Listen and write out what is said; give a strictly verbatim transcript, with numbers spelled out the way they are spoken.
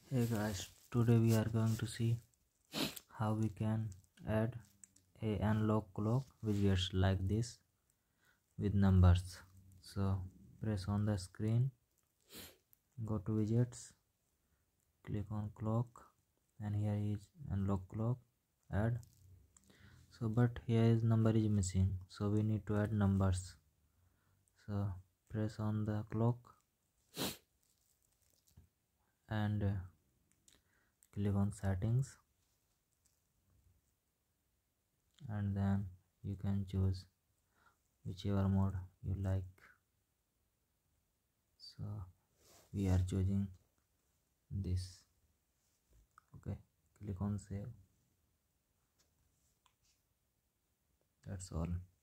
Hey guys, today we are going to see how we can add a analog clock widgets like this with numbers. So press on the screen, go to widgets, click on clock, and here is analog clock, add. So but here is number is missing, so we need to add numbers. So press on the clock and uh, click on settings, and then you can choose whichever mode you like. So we are choosing this. Okay, click on save. That's all.